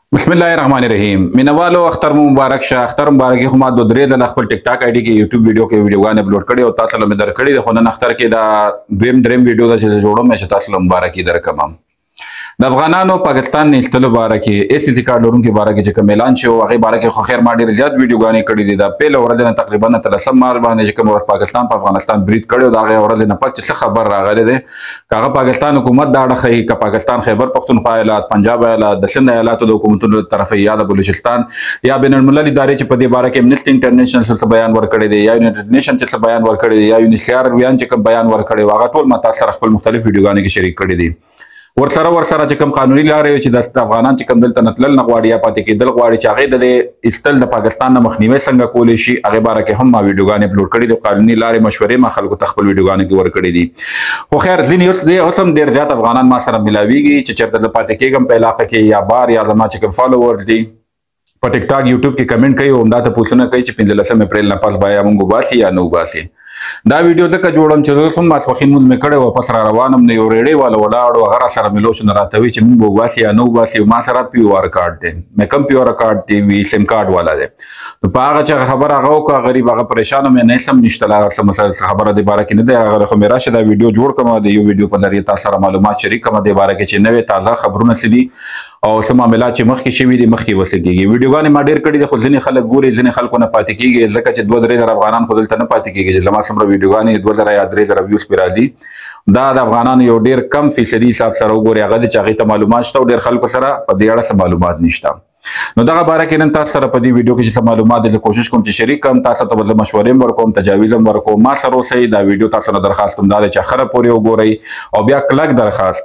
बिस्मिल्लाहिर्रहमानिर्रहीम मिनवालो अख्तर मुबारक शाह अख्तर मुबारक खो मा दो درې ځله خپل ټیک ټاک آی ډي کې یوټیوب ویډیو کې ویډیوګان اپلوډ کړي او تاسو له مې درکړي د خو نن اختر کې دا دریم ویډیو دا چې جوړوم چې تاسو له مبارکي درکم د افغانانو پاکستان نه استلو باره کې اس سی کارت لرونکو باره کې چې کوم اعلان شو هغه باره کې خو خیر ما ډیر زیات ویډیوګانې کړي دي دا پیل ورځ نه تقریبا تر 10 مارچ باندې چې کوم ورځ پاکستان په افغانستان برید کړي دا هغه ورځ نه پات چې خبر راغلی دی هغه پاکستان حکومت دا اړه ک پاکستان خیبر پختونخوا ایالات پنجاب ایالات د سند ایالاتو د حکومتونو طرفه یا د بلوچستان یا بین المللي ادارې چې په دې باره کې امنیسټي انټرنیشنل څه بیان ورکړی دی یا یونایټډ نیشن څه بیان ورکړی دی یا یونیسیار بیان چې کوم بیان ورکړی هغه ټول ما تاسو سره خپل مختلف ویډیوګانې کې شریک کړي دي ورسره چې کوم قانوني لارې چې د افغانان چې کوم دلته نتلل نه غواړي یا پاتې کېدل غواړي چې هغه د استل د پاکستان نه مخنیوي څنګه کولی شي هغه باره کې هم ما ویډیوګانې اپلوډ کړي دي قانوني لارې مشورې ما خلکو ته خپل ویډیوګانې کې ورکړي دي خو خیر ځینې اوس هم ډېر زیات افغانان ما سره ملاویږي چې چېرته د پاتې کېږم په علاقه کې یا بار یا زما چې کوم فالوورز دي په ټیک ټاک یوټیوب کې کمنټ کوي او همدا ته پوښتنه کوي چې 15 اپریل نه پس بایا موږ وباسي یا نه وباسي دا ویډیو ځکه جوړم چې زه هم ماسپښین مونځ مې کړی واپس را روانم نه یو ریډۍ والا ولاړ هغه راسره مې لوچ نه راته وي چې موږ به وباسي یا نه وباسي ما سره پی او آر کارډ دی مې کوم پی او آر کارډ دی وي سیم کارډ والا دی نو په هغه چې خبره هغه وکړه غریب هغه پریشانه مې نه سم نشته لا څه خبره دی باره کې نه دی هغه خو مې راشه دا ویډیو جوړ کړم د یو ویډیو په ذریعه تاسو سره معلومات شریک کړم د باره کې چې نوې تازه خبرونه څه دي او څه معاملات چې مخکې شوي دي مخکې وسګيږي ویډیوګانې ما ډېر کړي دي خو ځینې خلک ګوري ځینې خلکو نه پاتې کېږي ځکه چې 2-3 افغانان خو دلته نه پاتې کېږي چې زما څومره ویډیوګانې 2000 یا 3000 ویوز پرې راځي دا د افغانانو یو ډېر کم فیصدي حساب سره وګوري هغه د چې هغې ته معلومات شته او ډېر خلکو سره په دې اړه څه معلومات نشته نو دغه باره کې نن تاسو سره په دې ویډیو کې چې څه معلومات دي زه کوشش کوم چې شریک کړم تاسو ته به زه مشورې هم ورکوم تجاویز هم ورکوم ما سره اوسئ دا ویډیو تاسو نه درخواست کوم دا دی چې اخره پورې وګورئ او بیا کلک درخواست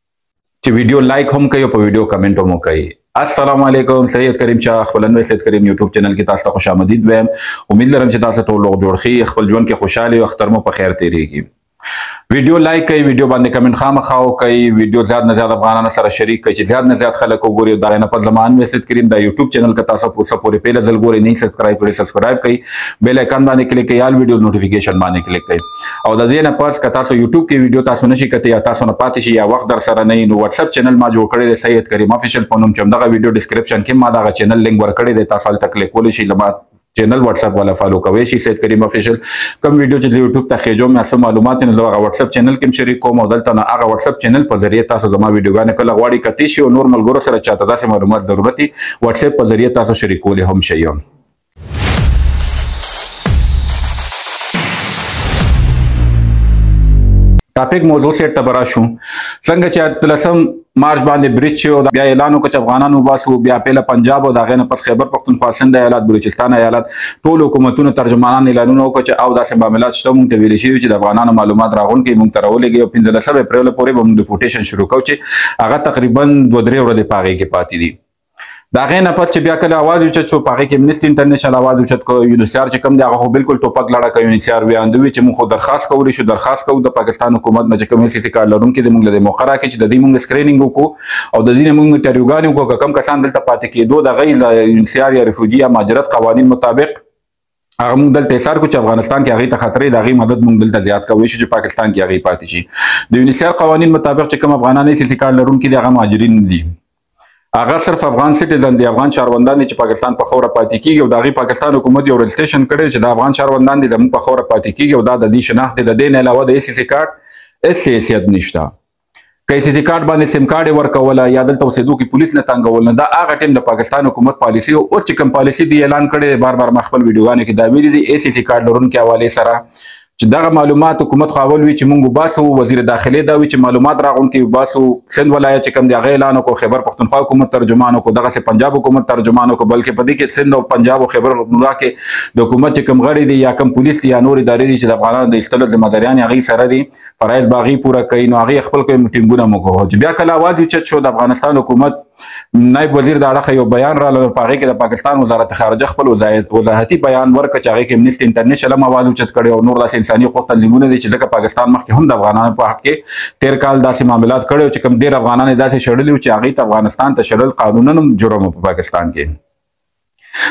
چې ویډیو لایک هم کوي او په ویډیو کمنټ هم وکړئ السلام علیکم سید کریم شاه خپلنوي سید کریم یوټیوب چینل کې تاسو ته خوش آمدید وایم امید لرم چې تاسو ټول جوړ خي خپل ژوند کې خوشاله او اختر مو په خیر تیریږي ویډیو لایک کړئ ویډیو باندې کمنټ خامخا وکړئ ویډیو زیات نه زیات افغانانو سره شریک کړئ چې زیات نه زیات خلک وګوري دا نه په زمان مې سید کریم دا یوټیوب چینل کې تاسو پورې پیله ځل ګوري نه سبسکرایب کړئ بیل آیکن باندې کلیک کړئ یال ویډیو نوټیفیکیشن باندې کلیک کړئ او د دې نه پس که تاسو یوټیوب کې ویډیو تاسو نشئ کته یا تاسو نه پاتې شي یا وخت در سره نه نو واتس اپ چینل ما جوړ کړی دی سید کریم افیشل په نوم چې دغه ویډیو ډسکرپشن کې ما دغه چینل لینک ورکړی دی تاسو ته کلیک کولی شئ لما چینل واتس اپ والا فالو کوئ شي سید کریم افیشل کوم ویډیو چې یوټیوب ته خېجوم یا څه معلومات نه زه واتس اپ چینل کې شریک کوم او دلته نه هغه واتس اپ چینل په ذریعه تاسو زما ویډیوګانې کله غواړئ کتی شي او نور ملګرو سره چاته داسې معلومات ضرورت وي واتس اپ په ذریعه تاسو شریکولی هم شئ ټاپک موضوع سیټ ته براشو څنګه چې 13 مارچ باندې برید شو بیا اعلان وکړ چې افغانان وباسو بیا پیله پنجاب او د هغې نه پس خیبر پختونخوا سند ایالات بلوچستان ایالات ټول حکومتونو ترجمانان اعلانونه وکړه چې او داسې معاملات شته موږ ته ویلي شوي چې د افغانانو معلومات راغونکي موږ ته راولېږي او 15 اپریل پورې به موږ ډیپورټیشن شروع کوو چې هغه تقریبا 2-3 ورځې په هغې کې پاتې دي دا غې نه پس چې بیا کله اواز اوچت شو په هغې کې امنیسټي انټرنیشنل اواز اوچت کړو یونیسیار چې کوم دی هغه خو بالکل ټوپک لړه کوي یونیسیار ویاندوي چې موږ خو درخواست کولی شو درخواست کوو د پاکستان حکومت نه چې کوم سی کارت لرونکي دی موږ له دې موقع راکړي چې د دې موږ سکرینینګ وکړو او د دې نه موږ انټرویوګانې وکړو که کوم کسان دلته پاتې کېدو د هغې یونیسیار یا ریفوجي یا مهاجرت قوانین مطابق هغه موږ دلته احصار کړو چې افغانستان کې هغې ته خطرې د هغې مدد موږ دلته زیات کولی شو چې پاکستان کې هغې پاتې شي د یونیسیار قوانین مطابق چې کوم افغانان سی کارت لرونکي دي هغه مهاجرین دي هغه صرف افغان سټیزن دی افغان شهروندان دي چې پاکستان په خوره پاتې کیږي او د هغې پاکستان حکومت یو رجسټریشن کړی چې د افغان شهروندان دي زموږ په خوره پاتې کیږي او دا د دې شناخت دی د دې نه علاوه د سی کارت هېڅ حیثیت نشته که سی کارت باندې سیم کارت یې ورکوله یا دلته اوسېدو کې پولیس نه تنګول نه دا هغه ټیم د پاکستان حکومت پالیسي او اوس چې کوم پالیسي دی اعلان کړی بار بار ما خپل ویډیوګانو کې دا ویلي دي سی کارت لرونکي حوالې سره چې دغه معلومات حکومت خو اول وي چې موږ وباسو وزیر داخلي دا وي چې معلومات راغونکي وباسو سند ولایت چې کوم دی هغه اعلان وکړو خیبر پختونخوا حکومت ترجمان وکړو دغسې پنجاب حکومت ترجمان وکړو بلکې په دې کې سند او پنجاب او خیبر پختونخوا کې د حکومت چې کوم غړي دي یا کوم پولیس دي یا نور ادارې دي چې د افغانانو د ایستلو ذمهداریان هغې سره دي فرایض به هغې پوره کوي نو هغې خپل کوم ټینګونه مو کوو چې بیا کله اواز اوچت شو د افغانستان حکومت نائب وزیر د اړخه یو بیان راغلی په هغې کې د پاکستان وزارت خارجه خپل وضاحتي بیان ورکړه چې هغې کې امنیسټي انټرنیشنل هم اواز اوچت کړی او نور داسې انساني حقوق تنظیمونه دي چې ځکه پاکستان مخکې هم د افغانانو په حق کې تیر کال داسې معاملات کړي چې کوم ډېر افغانان یې داسې شړلي وو چې هغې ته افغانستان ته شړل قانونا هم جرم په پاکستان کې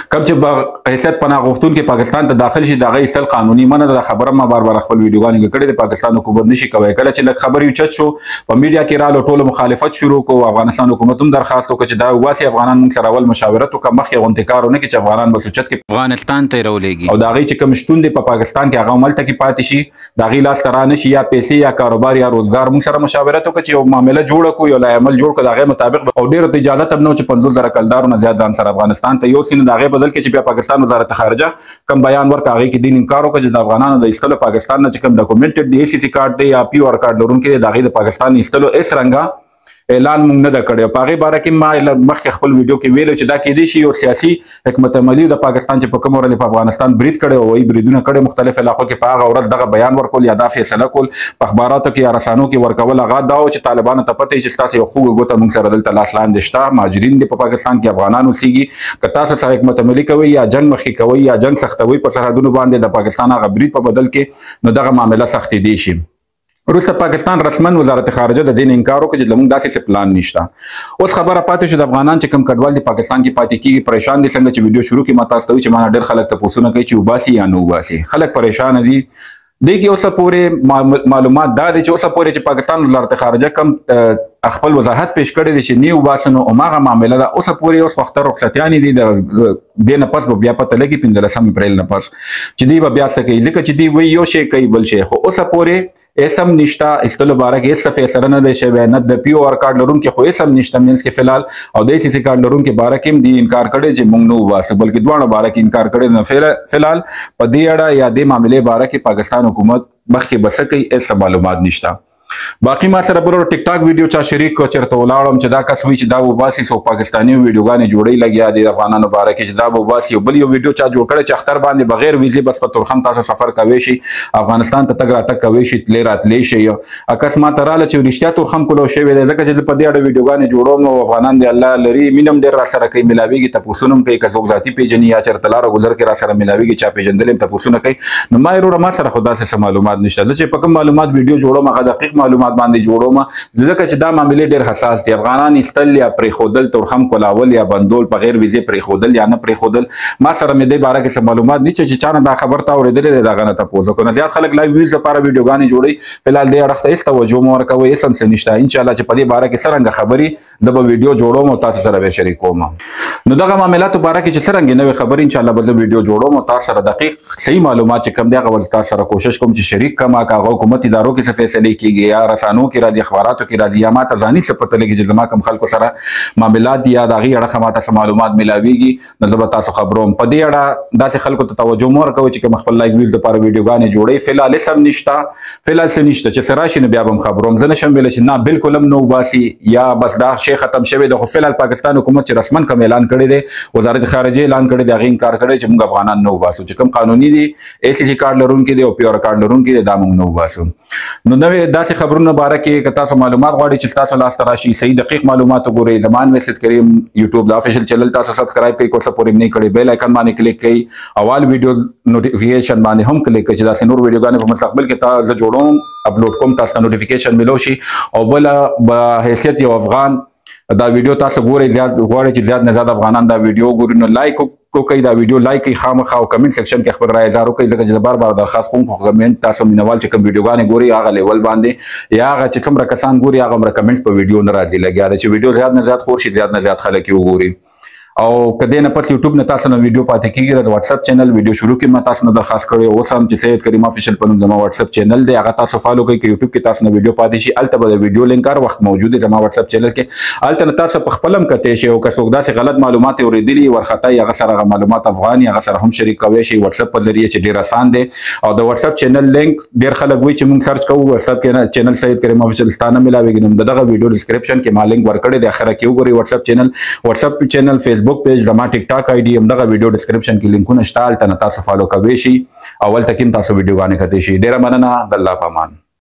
کوم چې حیثیت پناه غوښتونکي پاکستان ته داخل شي د هغه ایستل قانوني منه ده. خبره ما بار بار خپل ویډیوګانې کې کړې د پاکستان حکومت نشي کوی. کله چې لږ خبر یو چت شو په میډیا کې رااله ټول مخالفت شروع کو. افغانستان حکومت هم درخواست وکړ چې دا واسي افغانان موږ سره اول مشاورت وکړه مخکې غونډې کارونه کې چې افغانان بل سوچت کې افغانستان ته راولېږي او دا غي چې کوم شتون دی په پاکستان کې هغه عمل ته کې پاتې شي دا غي لاس ترانه شي یا پیسې یا کاروبار یا روزګار موږ سره مشاورت وکړي چې یو معاملې جوړ کو یو عمل جوړ کو دا غي مطابق او ډیره اجازه تب نو چې 15000 کلدارونه زیات ځان سره افغانستان ته یو سین دا غي بدل کې چې بیا پاکستان وزارت خارجه کم بیان ورکړي هغه کې دین انکار وکړي چې د افغانانو د ایستلو پاکستان نه چې کوم ډاکومنټډ دی سی سی کارت دی یا پی او آر کارت لرونکي دا غي د پاکستان ایستلو اس رنګه اعلان مونږ نه دا کړی. په هغې باره کې ما مخکې خپل ویډیو کې ویلو چې دا کېدای شي یو سیاسي حکمت عملي د پاکستان چې په کوم ورځ په افغانستان برید کړی او وایي بریدونه کړي مختلف علاقو کې په هغه ورځ دغه بیان ورکول یا دا فیصله کول په اخباراتو کې یا رسانو کې ورکول هغه دا و چې طالبانو ته پته چې ستاسو یو خوږه ګوته مونږ سره دلته لاس لاندې شته مهاجرین دي په پاکستان کې افغانان اوسېږي که تاسو سره حکمت عملي کوئ یا جنګ مخکې کوئ یا جنګ سختوئ په سرحدونو باندې د پاکستان هغه برید په بدل کې نو دغه معامله سختېدی شي. وروسته پاکستان رسمن وزارت خارجه د دین انکار وکړ چې زموږ داسې پلان نشته. اوس خبره پاتې شو د افغانان چې کوم کډوال دي پاکستان کې پاتې کیږي پریشان دي. څنګه چې ویډیو شروع کې ما تاسو ته وی چې ما ډېر خلک تاسو کوي چې وباسي یا نه وباسي خلک پریشان دي. د کې اوسه پورې معلومات دا دي چې اوسه پورې چې پاکستان وزارت خارجه کوم خپل وضاحت پیش کړی دی چې نیو باسنو او ماغه معامله ده اوسه پورې اوس وخت رخصتیانې دي د نه پس بیا پته لګي 15 اپریل نه پس چې دی بیا څه کوي ځکه چې دی وی یو شی کوي بل شی خو اوسه پورې اسم نشتا استلو باره کې څه فیصله نه دی شوی نه د پی او آر کارت لرونکي خو اسم نشته مینس کې فلحال او د سی سی کارت لرونکي باره کې دی انکار کړی چې موږ نو واسه بلکې دوه باره کې انکار کړی نه فلحال په دې اړه یا د معاملې باره کې پاکستان حکومت مخکې بس کوي هیڅ معلومات نشته. باقی ما سره بل ټیک ټاک ویډیو چا شریک کو چرته ولاړم چې دا کس وی چې دا وباسي سو پاکستاني ویډیوګانې جوړی لګیا دي افغانانو باره کې چې دا وباسي یو بل یو ویډیو چا جوړ کړي چې اختر باندې بغیر ویزه بس په ترخم تاسو سفر کوي شي افغانستان ته تګ راتګ کوي شي تل راتلې شي اکاسمات رااله چې رښتیا ترخم کولو شي ویل ځکه چې په دې اړه ویډیوګانې جوړوم نو افغانان دی الله لري مينم ډیر را سره کوي ملاويږي تاسو نوم کوي کڅوګ ذاتی پیجنې یا چرته لار ګذر کې را سره ملاويږي چا پیجندل تاسو نه کوي نو ما یې ما سره خدا سره معلومات نشته چې په کوم معلومات ویډیو جوړوم هغه دقیق معلومات باندې جوړوم ځکه چې دا معاملې ډېر حساس دي افغانان استل یا پرې خودل ترخم کولاول یا بندول په غیر ویزه پرې خودل یا نه پرې خودل ما سره مې د باره کې معلومات نه چې چانه دا خبر تا اورېدلې دا غنه تاسو کو نه زیات خلک لایو ویز لپاره ویډیوګانې جوړي فلحال دې اړخ ته هیڅ توجه مو ورکوي هیڅ هم نشته ان شاء الله چې په دې باره کې څنګه خبري د به ویډیو جوړوم او تاسو سره به شریکوم نو دغه معاملات باره کې چې څنګه نوې خبري ان شاء الله به ویډیو جوړوم او تاسو سره دقیق صحیح معلومات چې کوم دی هغه تاسو سره کوشش کوم چې شریک کما کا حکومت ادارو کې څه فیصله کیږي یا رسانو کې راځي اخباراتو کې راځي یا ماته ځاني څه پته لګي چې زما کوم خلکو سره معاملات دي یا د هغې اړخه ماته معلومات ملاویږي نو زه به تاسو خبروم په دې اړه داسې خلکو ته توجه مو ورکوئ چې کوم خپل لایک ویډیو لپاره ویډیوګانې جوړوي فلحال هېڅ هم نشته فلحال څه نشته چې څه راشي نو بیا به هم خبروم زه نشم ویلی چې نه بلکل هم نه وباسي یا بس دا شی ختم شوی دی خو فلحال پاکستان حکومت چې رسمن کوم اعلان کړی دی وزارت خارجه اعلان کړی دی هغې انکار کړی چې موږ افغانان نه وباسو چې کوم قانوني دي ای سی سی کارت لرونکي دی او پی آر کارت لرونکي دی دا موږ نه وباسو نو نوې داسې خبرونه باره کې که تاسو معلومات غواړئ چې ستاسو لاس ته راشي صحیح دقیق معلومات وګورئ زمان ویسد کریم یوټیوب د افیشل چینل تاسو سبسکرایب کړئ کو سپورټ نه کړئ بیل آیکن باندې کلیک کړئ اول ویډیو نوټیفیکیشن باندې هم کلیک کړئ چې دا نور ویډیوګانې په مستقبل کې تاسو جوړوم اپلوډ کوم تاسو ته نوټیفیکیشن ملو شي او بل به حیثیت یو افغان دا ویډیو تاسو ګورئ زیات غواړئ چې زیات نه زیات افغانان دا ویډیو ګوري نو لایک کوئ دا ویډیو لایک کړئ خامخا او کمنټ سیکشن کې خپل رائے اظهار وکړئ ځکه چې بار بار درخواست کوم خو کمنټ تاسو مینوال چې کوم ویډیوګانې ګوري هغه لیول باندې یا هغه چې څومره کسان ګوري هغه هم کمنټس په ویډیو نه راځي لګیا دی چې ویډیو زیات نه زیات خور شي زیات نه زیات خلک یې وګوري او کدی نه پټ یوټیوب نه تاسو نو ویډیو پاتې کیږي د واتس اپ چینل ویډیو شروع کې ما تاسو نه درخواست کړی اوس هم چې سید کریم افیشل په نوم زما واتس اپ چینل دی هغه تاسو فالو کړئ چې یوټیوب کې تاسو نو ویډیو پاتې شي الته به د ویډیو لینک هر وخت موجود دی زما واتس اپ چینل کې الته تاسو په خپلم کته شي او که څوک داسې غلط معلومات اوریدلی ورخطا هغه سره معلومات افغاني هغه سره هم شریک کوي شي واتس اپ په ذریعہ چې ډیر آسان دی او د واتس اپ چینل لینک ډیر خلک وایي چې موږ سرچ کوو واتس اپ کې چینل سید کریم افیشل ستانه ملاويږي نو دغه ویډیو ډسکرپشن کې ما لینک ورکړی دی اخره کې وګورئ واتس اپ چینل فیسبوک پیج زما ټیک ټاک آی ډي هم دغه ویډیو ډسکرپشن کې لینکونه شته هلته نه تاسو فالو کوئ شي اول تکیم تاسو ویډیوګانې کتئ شي ډیره مننه د الله په امان